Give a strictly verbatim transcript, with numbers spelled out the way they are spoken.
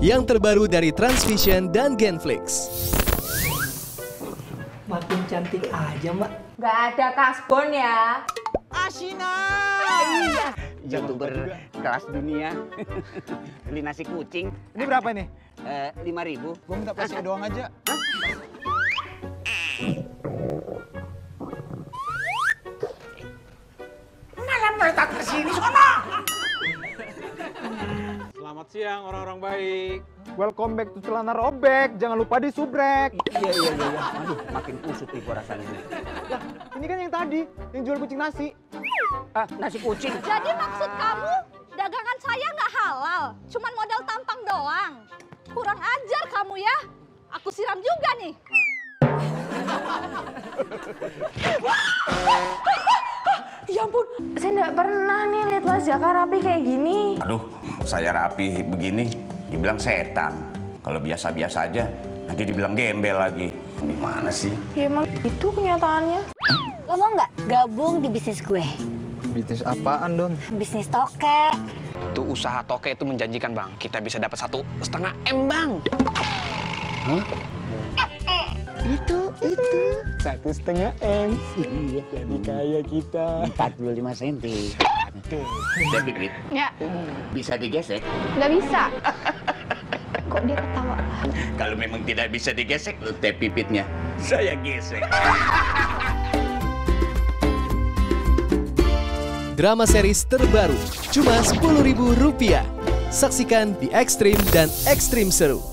yang terbaru dari Transvision dan Genflix. Makin cantik aja, Mbak. Gak ada kasbon ya. Asina! Iya, youtuber kelas dunia. Beli nasi kucing. Ini berapa nih? Eh, lima ribu. Gue minta pasnya doang aja. Hah? Malah meletak ke sini, sono! Selamat siang orang-orang baik. Welcome back to Celana Robek. Jangan lupa di subrek. Iya, iya, iya. iya. Aduh, makin kusut nih gua rasanya. Lah, ini kan yang tadi, yang jual kucing nasi. Ah, nasi kucing. Jadi maksud kamu dagangan saya nggak halal, cuman modal tampang doang. Kurang ajar kamu ya. Aku siram juga nih. Ya ampun, Saya nggak pernah nih lihat Mas Jaka rapi kayak gini. Aduh, saya rapi begini, dibilang setan. Kalau biasa-biasa aja, nanti dibilang gembel lagi. Gimana sih? Ya emang itu kenyataannya. Lo mau nggak gabung di bisnis gue? Bisnis apaan, Don? Bisnis toke. Tuh usaha toke itu menjanjikan, Bang. Kita bisa dapat satu setengah M, Bang. Hah? Itu, itu. Satu setengah M. Iya, jadi kaya kita. empat puluh lima senti. Udah pipit, Ya, bisa digesek. nggak bisa. Kok dia ketawa? Kalau memang tidak bisa digesek, lu teh pipitnya. Saya gesek. Drama series terbaru, cuma sepuluh ribu rupiah. Saksikan di Ekstrim dan Ekstrim Seru.